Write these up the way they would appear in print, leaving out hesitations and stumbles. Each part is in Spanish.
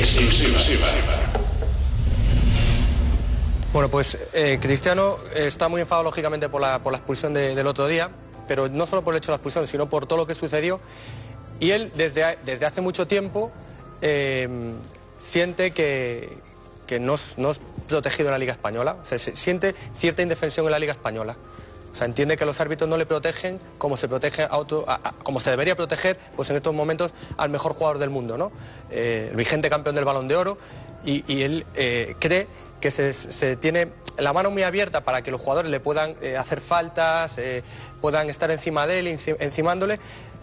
Exclusiva. Bueno, pues Cristiano está muy enfadado lógicamente por la expulsión del otro día, pero no solo por el hecho de la expulsión, sino por todo lo que sucedió. Y él desde hace mucho tiempo siente que no es protegido en la Liga Española, o sea, siente cierta indefensión en la Liga Española. O sea, entiende que los árbitros no le protegen como se protege como se debería proteger, pues en estos momentos, al mejor jugador del mundo, ¿no? El vigente campeón del Balón de Oro, y él cree que se tiene la mano muy abierta para que los jugadores le puedan hacer faltas, puedan estar encima de él, encimándole,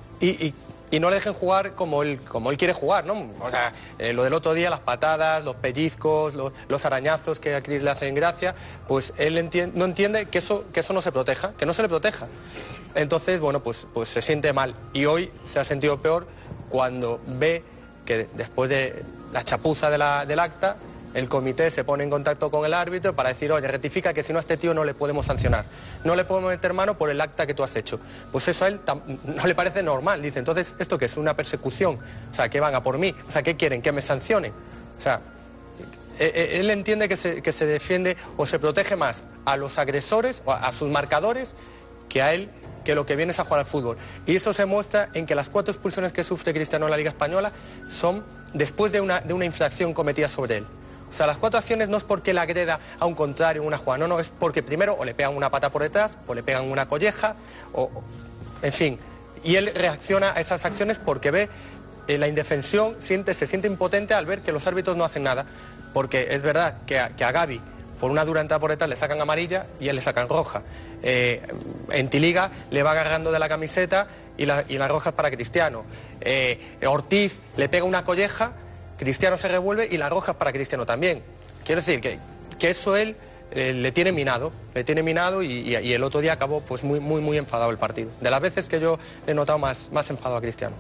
y no le dejen jugar como él quiere jugar, ¿no? O sea, lo del otro día, las patadas, los pellizcos, los arañazos que a Cris le hacen gracia, pues él no entiende que eso no se proteja, que no se le proteja. Entonces, bueno, pues se siente mal. Y hoy se ha sentido peor cuando ve que después de la chapuza del acta, el comité se pone en contacto con el árbitro para decir, oye, rectifica que si no a este tío no le podemos sancionar. No le podemos meter mano por el acta que tú has hecho. Pues eso a él no le parece normal. Dice, entonces, ¿esto qué es? ¿Una persecución? O sea, que van a por mí. O sea, ¿qué quieren? ¿Que me sancionen? O sea, él entiende que se defiende o se protege más a los agresores o a sus marcadores que a él, que lo que viene es a jugar al fútbol. Y eso se muestra en que las 4 expulsiones que sufre Cristiano en la Liga Española son después de una infracción cometida sobre él. O sea, las 4 acciones no es porque le agreda a un contrario en una jugada, no, es porque primero o le pegan una pata por detrás, o le pegan una colleja, en fin. Y él reacciona a esas acciones porque ve la indefensión, se siente impotente al ver que los árbitros no hacen nada. Porque es verdad que a Gavi, por una dura entrada por detrás, le sacan amarilla y a él le sacan roja. En Tiliga le va agarrando de la camiseta y la roja es para Cristiano. Ortiz le pega una colleja, Cristiano se revuelve y la roja es para Cristiano también. Quiero decir que eso él le tiene minado y el otro día acabó pues muy enfadado el partido. De las veces que yo he notado más enfadado a Cristiano.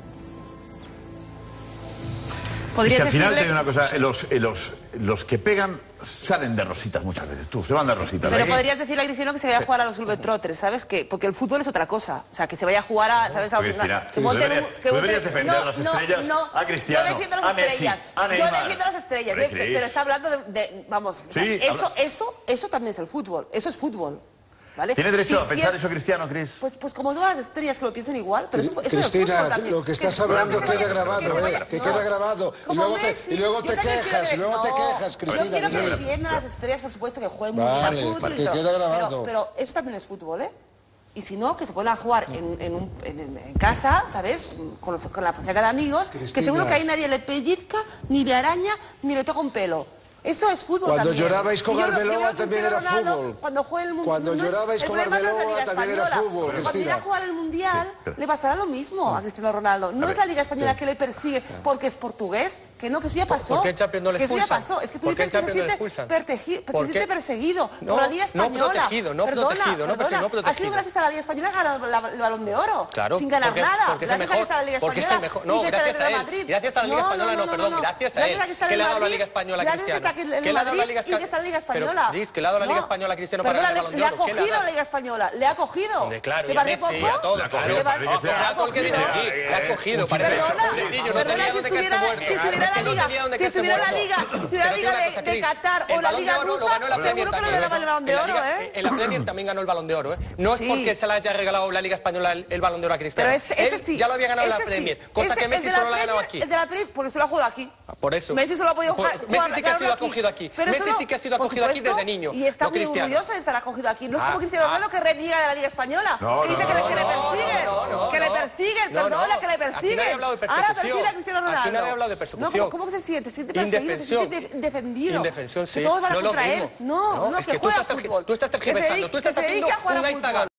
Es que al final te digo una cosa, los que pegan salen de rositas muchas veces, se van de rositas. Pero podrías decirle a Cristiano que se vaya a jugar a los Globetrotters, ¿sabes? Porque el fútbol es otra cosa, o sea, que se vaya a jugar a, ¿sabes? Cristina, tú deberías defender a las estrellas, a Cristiano, yo defiendo a las estrellas, yo defiendo a las estrellas, pero está hablando vamos, sí, eso también es el fútbol, eso es fútbol. ¿Vale? ¿Tiene derecho a pensar eso Cristiano, Cris? Pues como todas las estrellas que lo piensen igual, pero eso Cristina, es fútbol también. Lo que estás hablando queda grabado, que queda grabado. Y luego te quejas, Cristina. Yo quiero que defiendan a las estrellas, por supuesto, que jueguen muy bien al fútbol y todo. Pero eso también es fútbol, ¿eh? Y si no, que se pueden a jugar en casa, ¿sabes? Con la pachaca de amigos, Cristina, que seguro que ahí nadie le pellizca, ni le araña, ni le toca un pelo. Eso es fútbol cuando también. Cuando llorabais con Arbeloa también era fútbol. Cuando juegue el Mundial. Cuando llorabais con Arbeloa también era fútbol, Cristina. Cuando irá a jugar el Mundial le pasará lo mismo a Cristiano Ronaldo. No es la Liga Española que le persigue porque es portugués, que eso ya pasó. ¿Por qué en Champions no le expulsan? Que eso ya pasó. Es que tú dices que se siente perseguido por la Liga Española. No protegido. Ha sido gracias a la Liga Española que ha ganado el Balón de Oro. Claro. Sin ganar nada. Gracias a que está la Liga Española. No, gracias a él. Gracias a la Liga Española, no, perdón. Gracias a él. Que le ha dado la Liga Española a Cristiano. Y que está en la Liga Española. Pero, Cris, que le ha dado la Liga Española a Cristiano para ganar el Balón de Oro. Le ha cogido la Liga Española, le ha cogido. Claro, ¿te parece poco? Le ha cogido, Perdona, si estuviera en la Liga de Qatar o la Liga rusa, seguro que no le daba el Balón de Oro, ¿eh? En la Premier también ganó el Balón de Oro, ¿eh? No es porque se le haya regalado la Liga Española el Balón de Oro a Cristiano. Pero ese sí. Ya lo había ganado en la Premier, cosa que Messi solo lo ha ganado aquí. El de la Premier, porque se lo ha jugado aquí. Por eso. Messi solo ha podido jugar. Messi sí que ha sido acogido aquí. Messi sí que ha sido acogido aquí desde niño. Y está muy orgulloso de estar acogido aquí. No es como Cristiano Ronaldo que reniega de la Liga Española. Que dice que le persiguen. Que le persiguen, perdona, que le persiguen. Ahora persigue a Cristiano Ronaldo. Aquí nadie ha hablado de persecución. ¿Cómo que se siente? Se siente perseguido, se siente defendido. Indefensión, sí. Que todos van a contra él. No, que juega fútbol. Tú estás tergiversando. Tú estás haciendo un Aizaga.